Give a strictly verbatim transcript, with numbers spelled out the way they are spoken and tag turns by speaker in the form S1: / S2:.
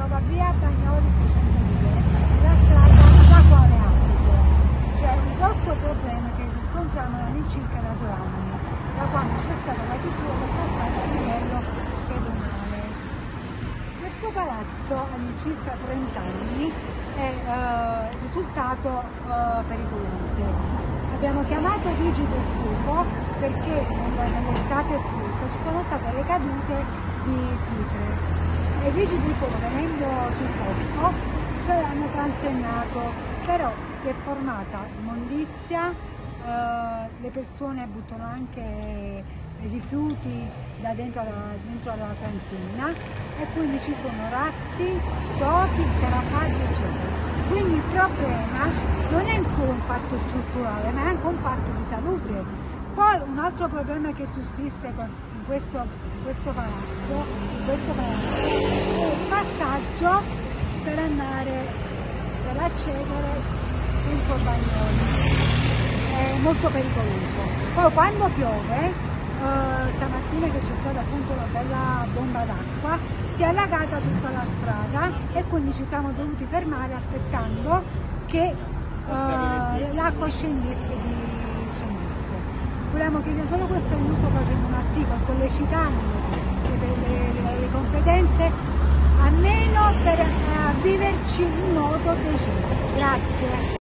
S1: trova via Bagnoli seicentodue, la strada da quale abito. C'è un grosso problema che riscontriamo all'incirca da due anni, da quando c'è stata la chiusura del passaggio a livello pedonale. Questo palazzo all'incirca trenta anni è eh, risultato eh, pericoloso. Abbiamo chiamato i vigili del fuoco perché nell'estate scorsa ci sono state le cadute di pietre e i vigili del fuoco, venendo sul posto, ce l'hanno transegnato, però si è formata immondizia, eh, le persone buttano anche i rifiuti da dentro alla, dentro alla transenne e quindi ci sono ratti, topi, scarafaggi eccetera. Quindi il problema non è solo un fatto strutturale, ma è anche un fatto di salute. Poi un altro problema che sussiste con, in, questo, in questo palazzo, in questo palazzo è il passaggio per andare, per accedere dentro Bagnoli. È molto pericoloso. Poi quando piove, Uh, stamattina che c'è stata appunto una bella bomba d'acqua, si è allagata tutta la strada e quindi ci siamo dovuti fermare aspettando che uh, l'acqua scendesse, di, scendesse. Volevamo chiedere solo questo aiuto facendo un articolo sollecitando le, le, le, le competenze almeno per uh, viverci in modo decente. Grazie.